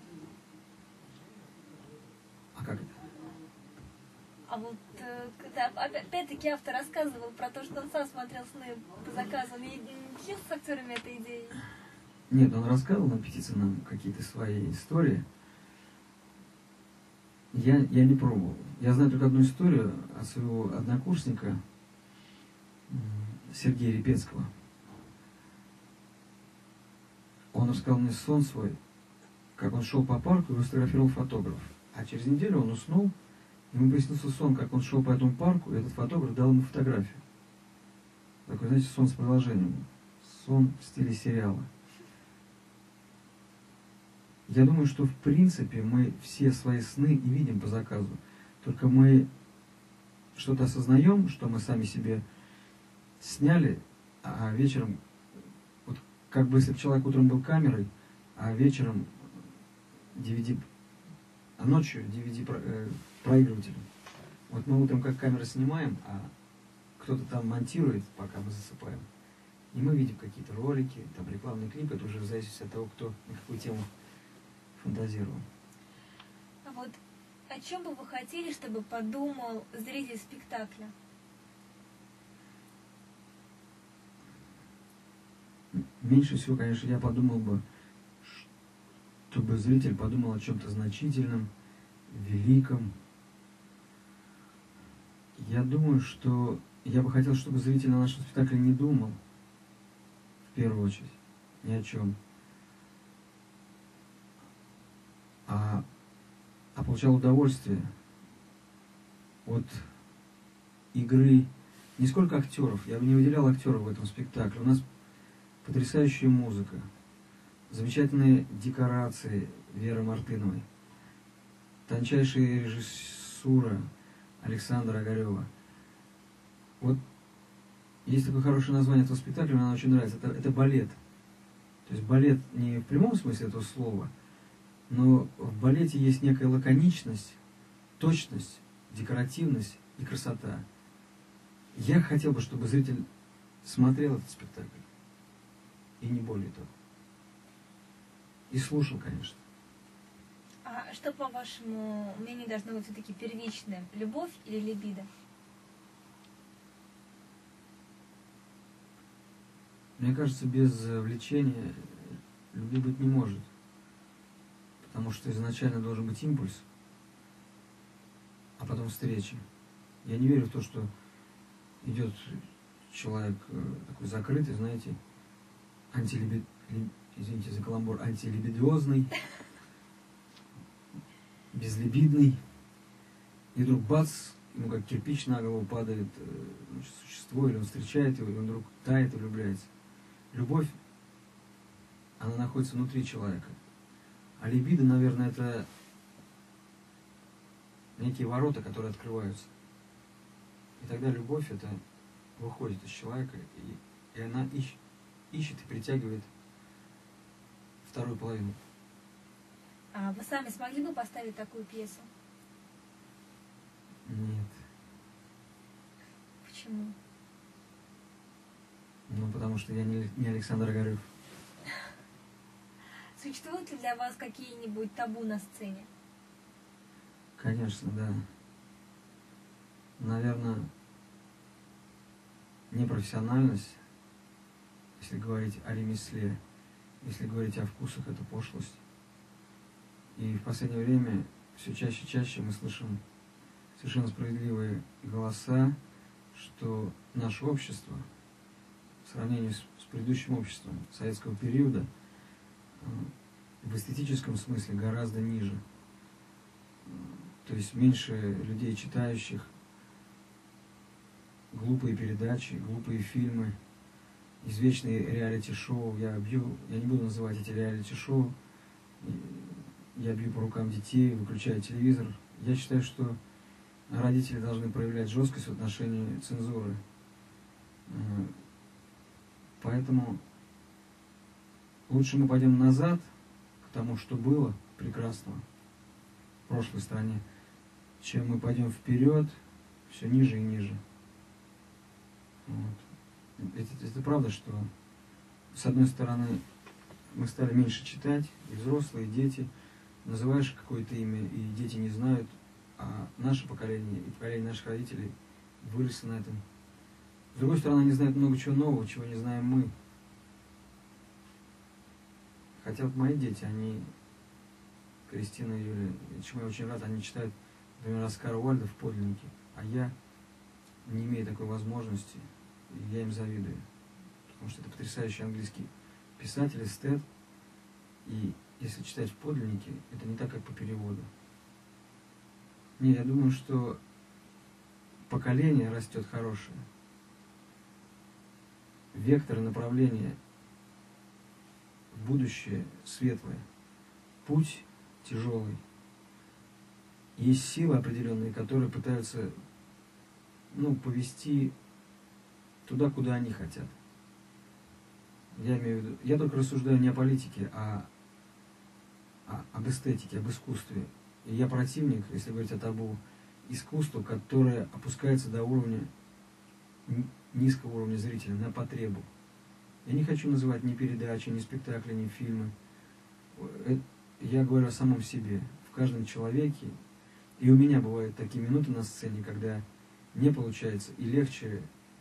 А как это? А вот когда, опять-таки, автор рассказывал про то, что он сам смотрел сны по заказу, не делился с актерами этой идеей? Нет, он рассказывал на петиции нам какие-то свои истории. Я не пробовал. Я знаю только одну историю от своего однокурсника Сергея Репецкого. Он рассказал мне сон свой, как он шел по парку и его сфотографировал фотограф. А через неделю он уснул, ему приснился сон, как он шел по этому парку, и этот фотограф дал ему фотографию. Такой, знаете, сон с продолжением. Сон в стиле сериала. Я думаю, что в принципе мы все свои сны и видим по заказу. Только мы что-то осознаем, что мы сами себе сняли, а вечером, вот как бы если бы человек утром был камерой, а вечером DVD, а ночью DVD проигрывателем. Вот мы утром как камера снимаем, а кто-то там монтирует, пока мы засыпаем. И мы видим какие-то ролики, там рекламные клипы, это уже в зависимости от того, кто на какую тему фантазировал. А вот о чем бы вы хотели, чтобы подумал зритель спектакля? Меньше всего, конечно, я подумал бы, чтобы зритель подумал о чем-то значительном, великом. Я думаю, что я бы хотел, чтобы зритель на нашем спектакле не думал, в первую очередь, ни о чем, а получал удовольствие от игры. Не сколько актеров, я бы не выделял актеров в этом спектакле. У нас потрясающая музыка, замечательные декорации Веры Мартыновой, тончайшая режиссура Александра Огарева. Вот есть такое хорошее название этого спектакля, мне оно очень нравится. Это балет. То есть балет не в прямом смысле этого слова, но в балете есть некая лаконичность, точность, декоративность и красота. Я хотел бы, чтобы зритель смотрел этот спектакль. И не более того. И слушал, конечно. А что, по вашему мнению, должно быть все-таки первичным? Любовь или либидо? Мне кажется, без влечения любви быть не может. Потому что изначально должен быть импульс, а потом встреча. Я не верю в то, что идет человек такой закрытый, знаете, извините за каламбур, антилибидиозный, безлибидный, и вдруг бац, ему как кирпич на голову падает существо, или он встречает его, и он вдруг тает и влюбляется. Любовь, она находится внутри человека. А либидо, наверное, это некие ворота, которые открываются. И тогда любовь это выходит из человека, и она ищет и притягивает вторую половину. А вы сами смогли бы поставить такую пьесу? Нет. Почему? Потому что я не Александр Огарев. Существуют ли для вас какие-нибудь табу на сцене? Конечно, да. Наверное, непрофессиональность, если говорить о ремесле, если говорить о вкусах, это пошлость. И в последнее время все чаще и чаще мы слышим совершенно справедливые голоса, что наше общество в сравнении с предыдущим обществом советского периода в эстетическом смысле гораздо ниже. То есть меньше людей читающих, глупые передачи, глупые фильмы, извечные реалити-шоу. Я не буду называть эти реалити-шоу, я бью по рукам детей, выключаю телевизор. Я считаю, что родители должны проявлять жесткость в отношении цензуры. Поэтому лучше мы пойдем назад к тому, что было прекрасного в прошлой стране, чем мы пойдем вперед все ниже и ниже. Вот. Это правда, что с одной стороны мы стали меньше читать, и взрослые, и дети. Называешь какое-то имя, и дети не знают, а наше поколение и поколение наших родителей выросли на этом. С другой стороны, они знают много чего нового, чего не знаем мы. Хотя вот мои дети, они, Кристина и Юля, чему я очень рад, они читают, например, Оскара Уальда в подлиннике, а я не имею такой возможности, и я им завидую. Потому что это потрясающий английский писатель, эстет, и если читать в подлиннике, это не так, как по переводу. Не, я думаю, что поколение растет хорошее. Вектор и направление в будущее светлое. Путь тяжелый. Есть силы определенные, которые пытаются, повести туда, куда они хотят. Я имею в виду, я только рассуждаю не о политике, а об эстетике, об искусстве. И я противник, если говорить о табу, искусства, которое опускается до уровня, низкого уровня зрителя, на потребу. Я не хочу называть ни передачи, ни спектакли, ни фильмы. Я говорю о самом себе, в каждом человеке. И у меня бывают такие минуты на сцене, когда не получается, и легче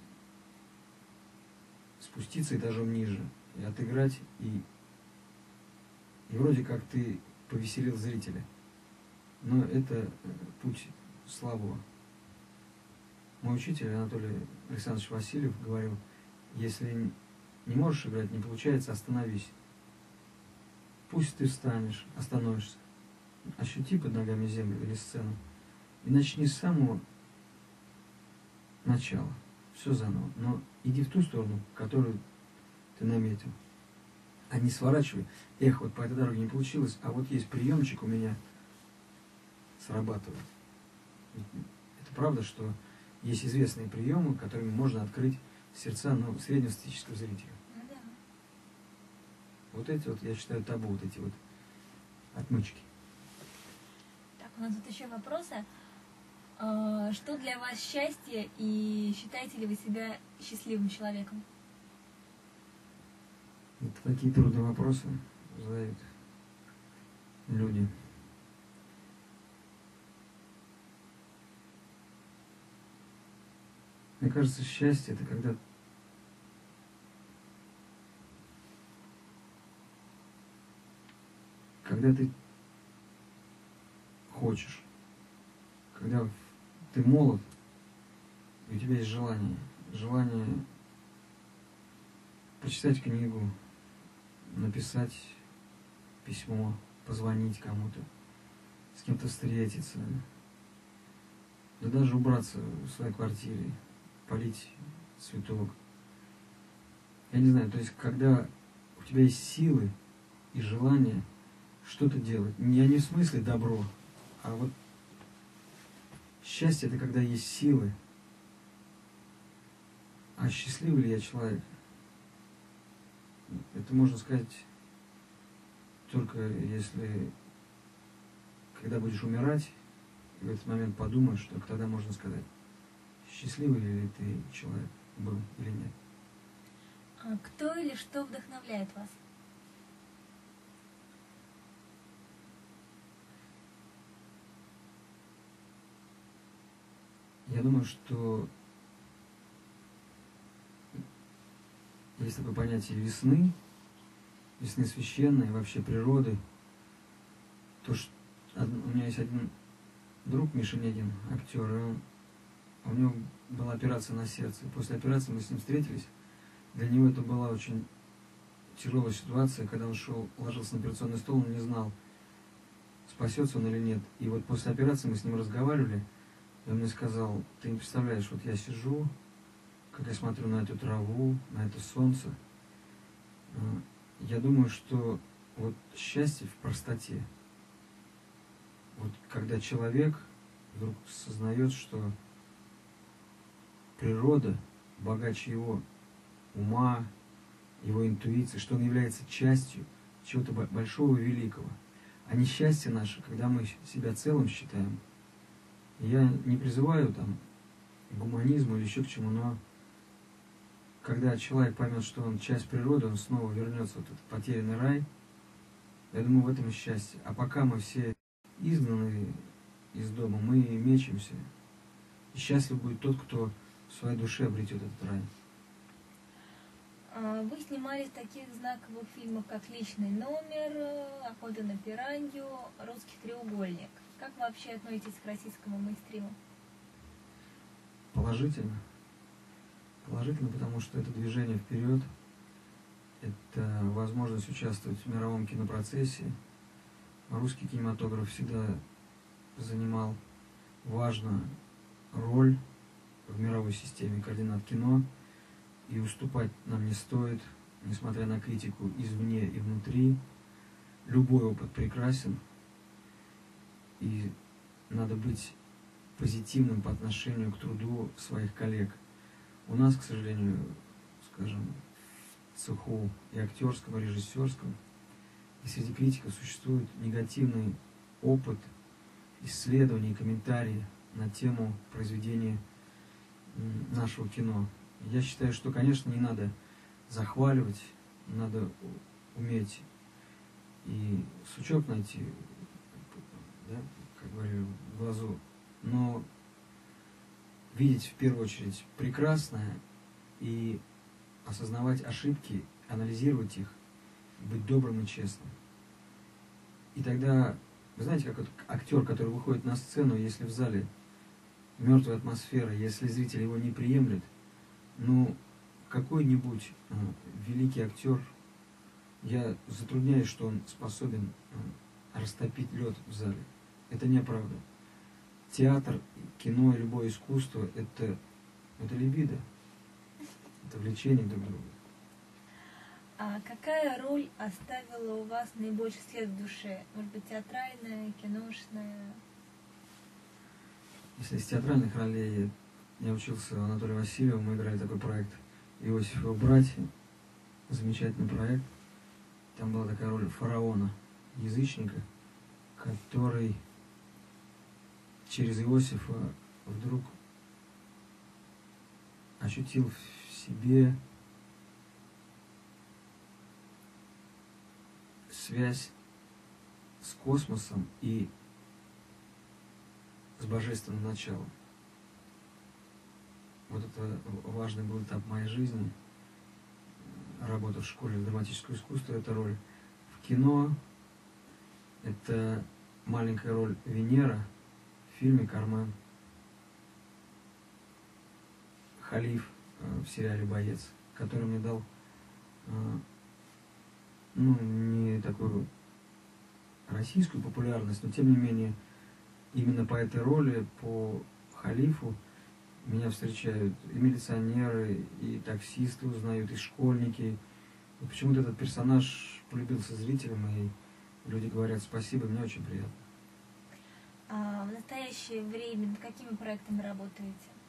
спуститься этажом ниже и отыграть, и вроде как ты повеселил зрителя. Но это путь слабого. Мой учитель Анатолий Александрович Васильев говорил, если не можешь играть, не получается, остановись. Пусть ты встанешь, остановишься, ощути под ногами землю или сцену и начни с самого начала. Все заново. Но иди в ту сторону, которую ты наметил. А не сворачивай. Эх, вот по этой дороге не получилось, а вот есть приемчик у меня, срабатывает. Это правда, что есть известные приемы, которыми можно открыть сердца среднестатистического зрителя. Да. Вот эти вот, я считаю, табу, вот эти вот отмычки. Так, у нас тут еще вопросы. Что для вас счастье, и считаете ли вы себя счастливым человеком? Это такие трудные вопросы задают люди. Мне кажется, счастье — это когда ты хочешь, когда ты молод, и у тебя есть желание прочитать книгу, написать письмо, позвонить кому-то, с кем-то встретиться, да даже убраться в своей квартире, полить цветок. Я не знаю, то есть когда у тебя есть силы и желание что-то делать. Я не в смысле добро, а вот счастье — это когда есть силы. А счастливый ли я человек? Это можно сказать только если, когда будешь умирать, и в этот момент подумаешь, только тогда можно сказать, счастливый ли ты человек был или нет. А кто или что вдохновляет вас? Я думаю, что есть такое понятие весны священной, вообще природы. То, что у меня есть один друг, Миша Негин, актер, и у него была операция на сердце. После операции мы с ним встретились. Для него это была очень тяжелая ситуация, когда он ложился на операционный стол, он не знал, спасется он или нет. И вот после операции мы с ним разговаривали, и он мне сказал: ты не представляешь, вот я сижу, как я смотрю на эту траву, на это солнце, я думаю, что вот счастье в простоте. Вот когда человек вдруг осознает, что природа богаче его ума, его интуиции, что он является частью чего-то большого и великого. А не счастье наше, когда мы себя целым считаем. Я не призываю там к гуманизму или еще к чему, но когда человек поймет, что он часть природы, он снова вернется в этот потерянный рай, я думаю, в этом и счастье. А пока мы все изгнаны из дома, мы мечемся. И счастлив будет тот, кто в своей душе обретет этот рай. Вы снимались в таких знаковых фильмах, как «Личный номер», «Охота на пиранью», «Русский треугольник». Как вы вообще относитесь к российскому мейнстриму? Положительно. Положительно, потому что это движение вперед, это возможность участвовать в мировом кинопроцессе. Русский кинематограф всегда занимал важную роль в мировой системе координат кино, и уступать нам не стоит, несмотря на критику извне и внутри. Любой опыт прекрасен, и надо быть позитивным по отношению к труду своих коллег. У нас, к сожалению, скажем, в цеху и актерском, и режиссерском, и среди критиков существует негативный опыт исследований и комментариев на тему произведения нашего кино. Я считаю, что, конечно, не надо захваливать, надо уметь и сучок найти, да, как говорю, в глазу, но видеть в первую очередь прекрасное и осознавать ошибки, анализировать их, быть добрым и честным. И тогда, вы знаете, как вот актер, который выходит на сцену, если в зале мертвая атмосфера, если зритель его не приемлет, ну, какой-нибудь великий актер, я затрудняюсь, что он способен растопить лед в зале. Это неправда. Театр, кино и любое искусство – это либидо, это влечение друг к другу. А какая роль оставила у вас наибольший след в душе? Может быть, театральная, киношная? Если из театральных ролей я учился у Анатолия Васильева, мы играли такой проект «Иосиф и братья». Замечательный проект. Там была такая роль фараона, язычника, который через Иосифа вдруг ощутил в себе связь с космосом и с божественным началом. Вот это важный был этап моей жизни. Работа в школе драматического искусства — это роль в кино, это маленькая роль Венера в фильме «Кармен», Халиф в сериале «Боец», который мне дал не такую российскую популярность, но тем не менее именно по этой роли, по Халифу, меня встречают и милиционеры, и таксисты узнают, и школьники. И почему-то этот персонаж полюбился зрителям, и люди говорят спасибо, мне очень приятно. А в настоящее время над какими проектами работаете?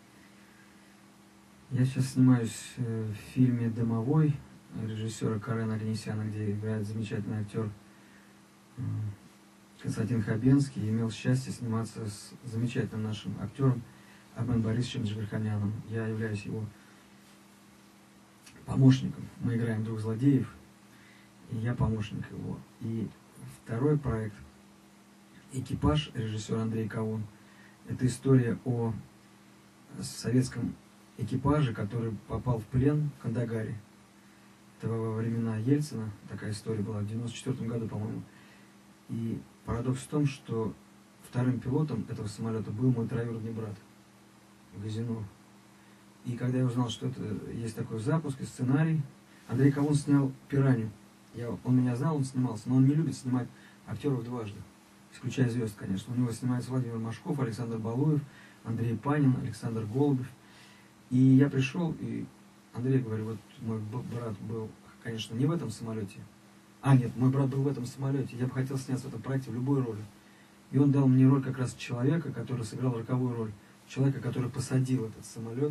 Я сейчас снимаюсь в фильме «Домовой» режиссера Карена Оганесяна, где играет замечательный актер Константин Хабенский, и имел счастье сниматься с замечательным нашим актером Армен Борисовичем Джигарханяном. Я являюсь его помощником. Мы играем двух злодеев, и я помощник его. И второй проект «Экипаж» режиссера Андрей Каун. Это история о советском экипаже, который попал в плен в Кандагаре. Это во времена Ельцина. Такая история была в 1994 году, по-моему. И парадокс в том, что вторым пилотом этого самолета был мой троюродный брат Газинов. И когда я узнал, что это есть такой запуск и сценарий, Андрей Каун снял «Пиранью». Он меня знал, он снимался, но он не любит снимать актеров дважды, исключая звезд, конечно. У него снимается Владимир Машков, Александр Балуев, Андрей Панин, Александр Голубев. И я пришел, и Андрей говорит, вот мой брат был, конечно, не в этом самолете. Нет, мой брат был в этом самолете. Я бы хотел сняться в этом проекте в любой роли. И он дал мне роль как раз человека, который сыграл роковую роль. Человека, который посадил этот самолет.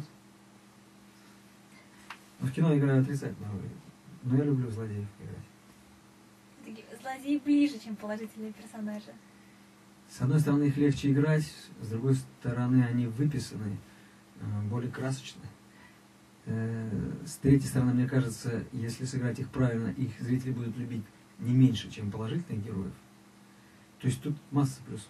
Но в кино играю отрицательную роль. Но я люблю злодеев играть. Злодеи ближе, чем положительные персонажи. С одной стороны, их легче играть, с другой стороны, они выписаны, более красочны. С третьей стороны, мне кажется, если сыграть их правильно, их зрители будут любить не меньше, чем положительных героев. То есть тут масса плюсов.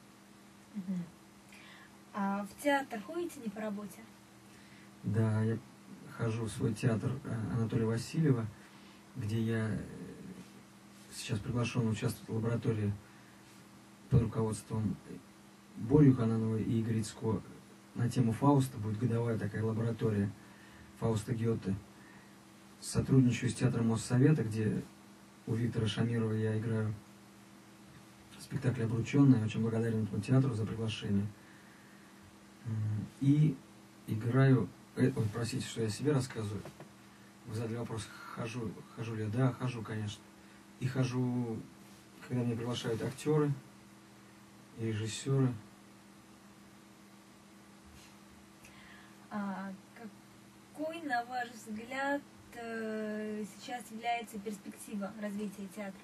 А в театр ходите не по работе? Да, я хожу в свой театр Анатолия Васильева, где я сейчас приглашен участвовать в лаборатории под руководством Борю Ханановой и Игоря Ицко на тему Фауста. Будет годовая такая лаборатория Фауста Гёте. Сотрудничаю с театром Моссовета, где у Виктора Шамирова я играю в спектакле «Обручённые». Очень благодарен этому театру за приглашение. И играю... простите, что я о себе рассказываю. Вы задали вопрос, хожу ли я? Да, хожу, конечно. И хожу, когда меня приглашают актеры и режиссеры. Какой, на ваш взгляд, сейчас является перспектива развития театра?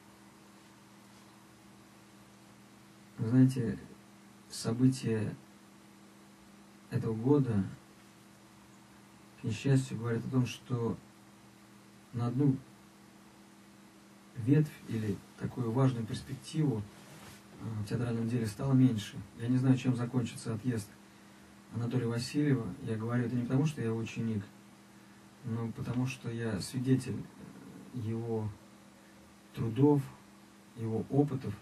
Вы знаете, события этого года, к несчастью, говорят о том, что на одну ветвь или такую важную перспективу в театральном деле стало меньше. Я не знаю, чем закончится отъезд Анатолия Васильева. Я говорю это не потому, что я ученик, но потому, что я свидетель его трудов, его опытов.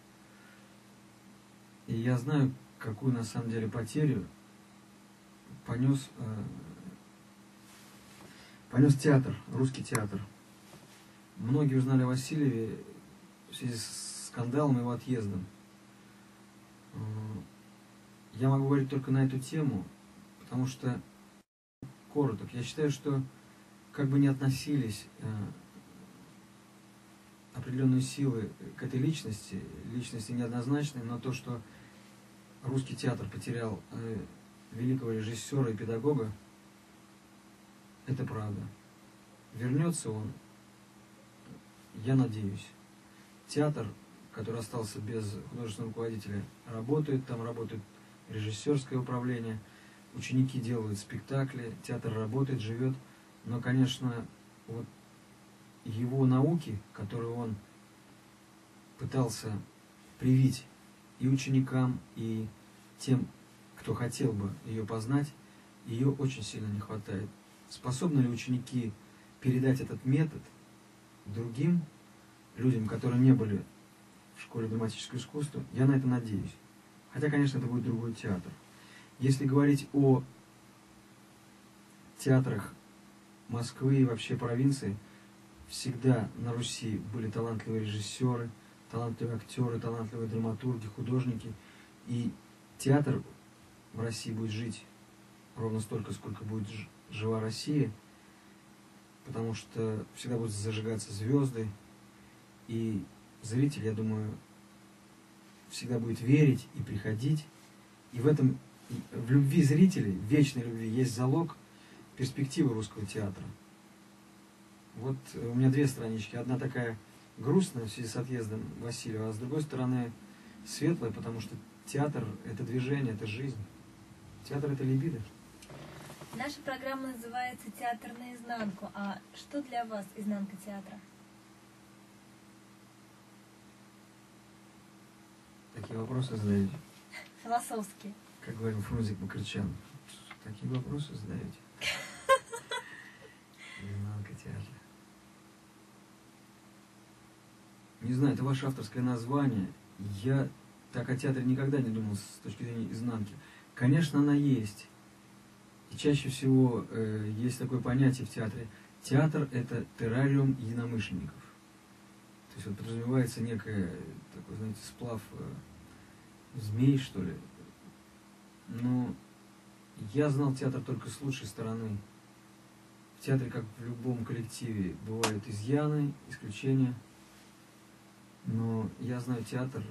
И я знаю, какую на самом деле потерю понес театр, русский театр. Многие узнали о Васильеве в связи с скандалом и его отъездом. Я могу говорить только на эту тему, потому что коротко. Я считаю, что как бы ни относились определенные силы к этой личности неоднозначные, но то, что русский театр потерял великого режиссера и педагога, это правда. Вернется он, я надеюсь. Театр, который остался без художественного руководителя, работает, там работает режиссерское управление, ученики делают спектакли, театр работает, живет, но, конечно, вот его науки, которые он пытался привить и ученикам, и тем, кто хотел бы ее познать, ее очень сильно не хватает. Способны ли ученики передать этот метод другим людям, которые не были в школе драматического искусства? Я на это надеюсь. Хотя, конечно, это будет другой театр. Если говорить о театрах Москвы и вообще провинции, всегда на Руси были талантливые режиссеры, талантливые актеры, талантливые драматурги, художники. И театр в России будет жить ровно столько, сколько будет жива Россия, потому что всегда будут зажигаться звезды, и зритель, я думаю, всегда будет верить и приходить. И в любви зрителей, в вечной любви, есть залог перспективы русского театра. Вот у меня две странички. Одна такая грустная в связи с отъездом Васильева, а с другой стороны светлая, потому что театр — это движение, это жизнь. Театр — это либидо. Наша программа называется «Театр наизнанку». А что для вас изнанка театра? Такие вопросы задаете. Философские. Как говорил Фрунзик Бакарчан. Такие вопросы задаете. Изнанка театра. Не знаю, это ваше авторское название. Я так о театре никогда не думал с точки зрения изнанки. Конечно, она есть. И чаще всего есть такое понятие в театре. Театр — это террариум единомышленников. То есть вот подразумевается некое, такой, знаете, сплав змей, что ли. Но Я знал театр только с лучшей стороны. В театре, как в любом коллективе, бывают изъяны, исключения. Но я знаю театр.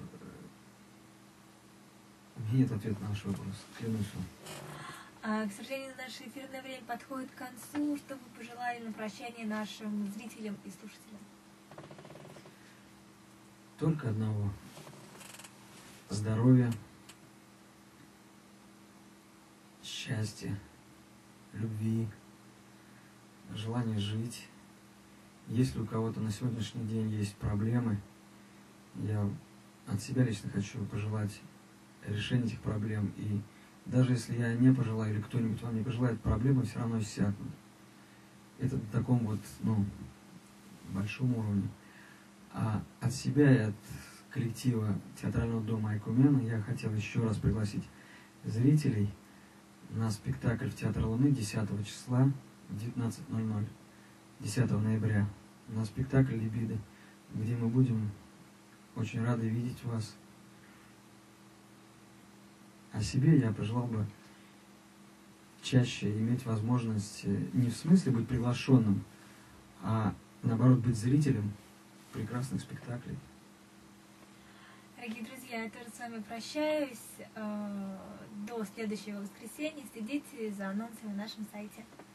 У меня нет ответа на ваш вопрос. Клянусь вам. К сожалению, наше эфирное время подходит к концу. Что вы пожелали на прощание нашим зрителям и слушателям? Только одного. Здоровья, счастья, любви, желания жить. Если у кого-то на сегодняшний день есть проблемы, я от себя лично хочу пожелать решения этих проблем. И даже если я не пожелаю, или кто-нибудь вам не пожелает, проблемы все равно иссякнут. Это на таком вот, большом уровне. А от себя и от коллектива театрального дома Айкумена я хотел еще раз пригласить зрителей на спектакль в Театр Луны 10 числа в 19:00, 10 ноября, на спектакль «Либидо», где мы будем очень рады видеть вас. О себе я пожелал бы чаще иметь возможность не в смысле быть приглашенным, а наоборот быть зрителем прекрасных спектаклей. Дорогие друзья, я тоже с вами прощаюсь. До следующего воскресенья. Следите за анонсами на нашем сайте.